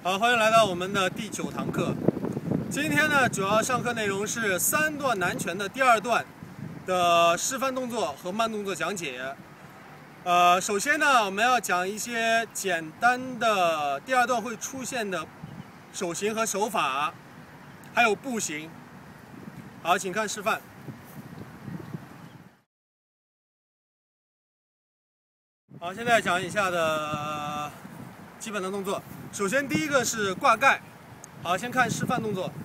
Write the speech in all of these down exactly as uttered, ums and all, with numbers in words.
好，欢迎来到我们的第九堂课。今天呢，主要上课内容是三段南拳的第二段的示范动作和慢动作讲解。呃，首先呢，我们要讲一些简单的第二段会出现的手型和手法，还有步型。好，请看示范。好，现在讲以下的基本的动作。首先，第一个是挂盖。好，先看示范动作。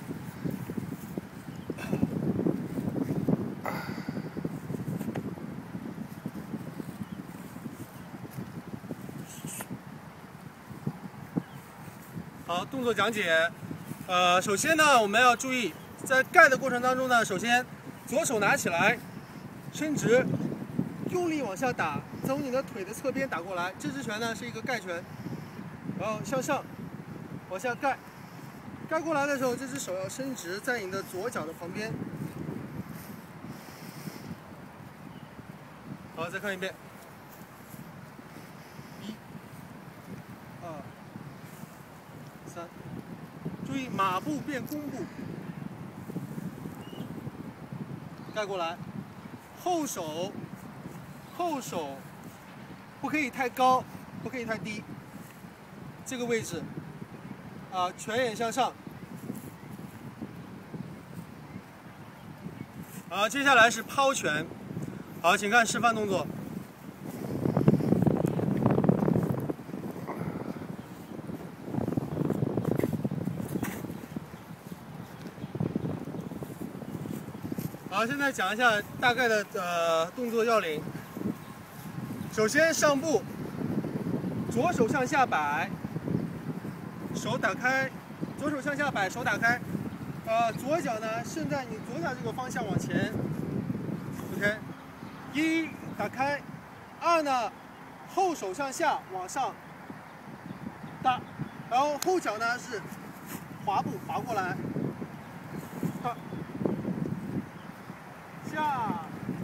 好，动作讲解。呃，首先呢，我们要注意，在盖的过程当中呢，首先左手拿起来，伸直，用力往下打，从你的腿的侧边打过来。这只拳呢是一个盖拳，然后向上，往下盖。盖过来的时候，这只手要伸直，在你的左脚的旁边。好，再看一遍。一、二、三。注意马步变弓步。盖过来，后手，后手不可以太高，不可以太低。这个位置。啊，拳眼向上。好，接下来是抛拳。好，请看示范动作。好，现在讲一下大概的呃动作要领。首先上步，左手向下摆。手打开，左手向下摆，手打开，呃，左脚呢顺在你左脚这个方向往前 ，OK， 一打开，二呢后手向下往上打，然后后脚呢是滑步滑过来，打下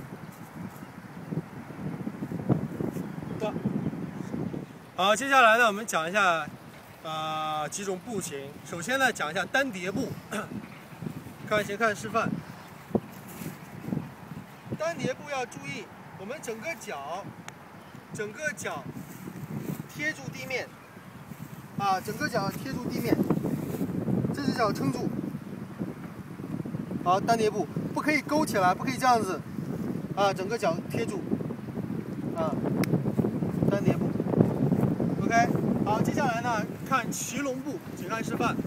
的，好，接下来呢我们讲一下。呃，几种步型。首先呢，讲一下单叠步。看，先看示范。单叠步要注意，我们整个脚，整个脚贴住地面，啊，整个脚贴住地面，这只脚撑住。好，单叠步不可以勾起来，不可以这样子，啊，整个脚贴住，啊，单叠步。OK。好，接下来呢，看骑龙步，请看示范。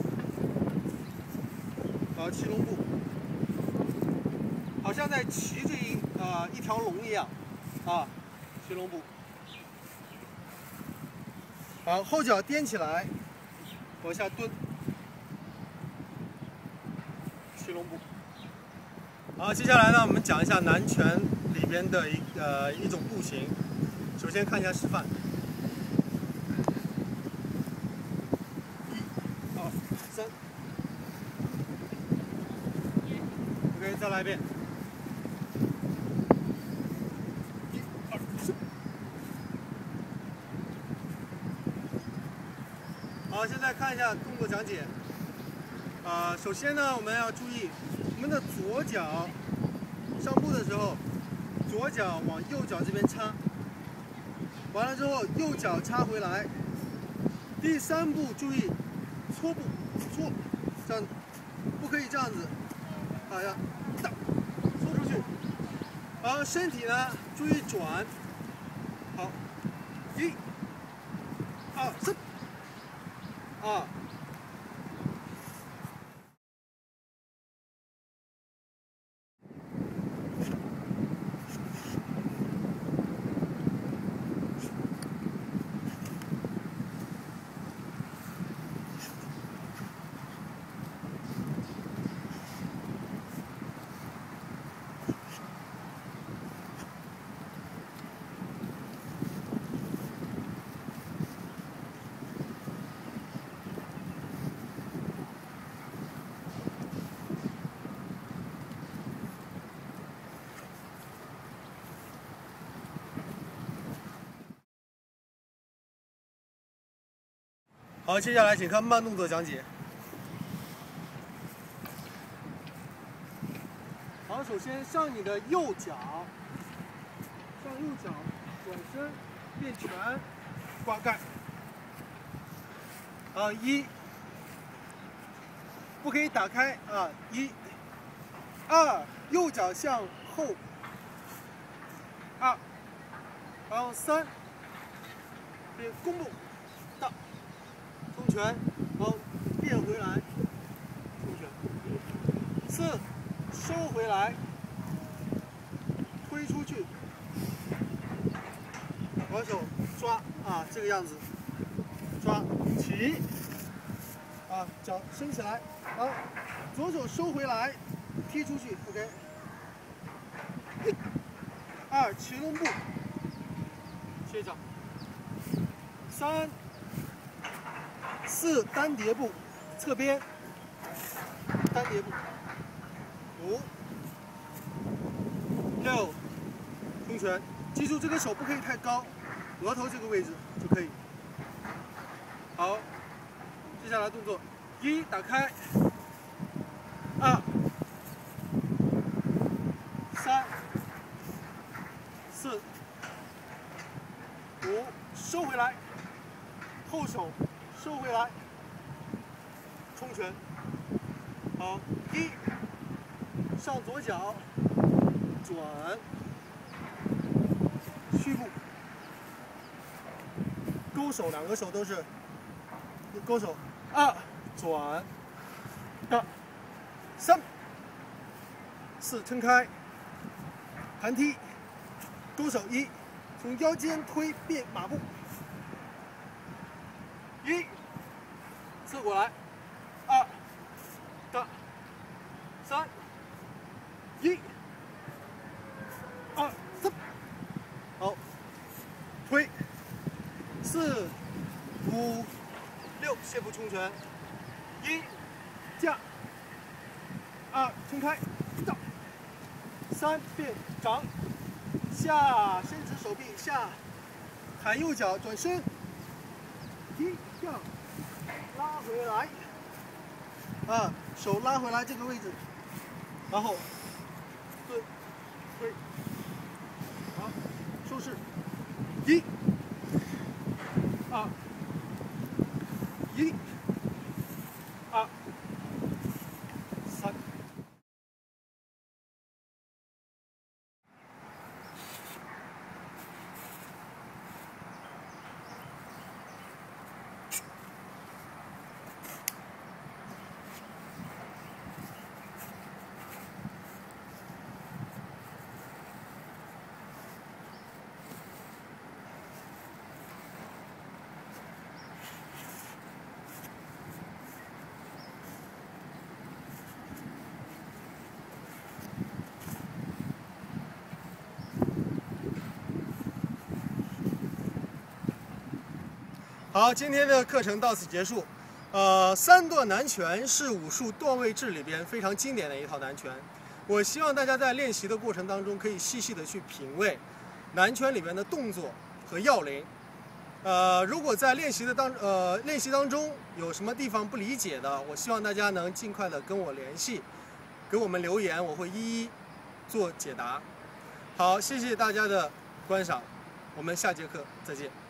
好，骑龙步，好像在骑着一呃一条龙一样，啊，骑龙步。好，后脚踮起来，往下蹲，骑龙步。好，接下来呢，我们讲一下南拳里边的一呃一种步型。首先看一下示范。三 ，OK， 再来一遍。一、二、三。好，现在看一下动作讲解。啊、呃，首先呢，我们要注意，我们的左脚上步的时候，左脚往右脚这边插，完了之后右脚插回来。第三步注意搓步。搓，这样不可以这样子，好呀，打，搓出去，然后身体呢注意转，好，一、二、三，啊。 好，接下来请看慢动作讲解。好，首先上你的右脚，上右脚转身变拳，挂盖。啊，一，不可以打开啊，一，二，右脚向后，二，然后三，变弓步，到，冲拳，然后变回来，冲拳，四，收回来，推出去，左手抓啊，这个样子。 抓起，啊，脚伸起来，好，左手收回来，踢出去 ，OK。二骑龙步，切掌。三、四单叠步，侧边，单叠步。五、六，冲拳，记住这个手不可以太高，额头这个位置就可以。 好，接下来动作：一打开，二、三、四、五，收回来，后手收回来，冲拳。好，一上左脚转，虚步，勾手，两个手都是。 勾手，二转，到，三，四撑开，弹踢，勾手一，从腰间推变马步，一，侧过来，二，到，三，一，二，三，好，推，四，五。 六卸步冲拳，一架，二撑开，到，三变掌，下伸直手臂下，弹右脚转身，一降，拉回来，啊手拉回来这个位置，然后对推，好收势，一，二。 一、二、三。好，今天的课程到此结束。呃，三段南拳是武术段位制里边非常经典的一套南拳。我希望大家在练习的过程当中，可以细细的去品味南拳里边的动作和要领。呃，如果在练习的当呃练习当中有什么地方不理解的，我希望大家能尽快的跟我联系，给我们留言，我会一一做解答。好，谢谢大家的观赏，我们下节课再见。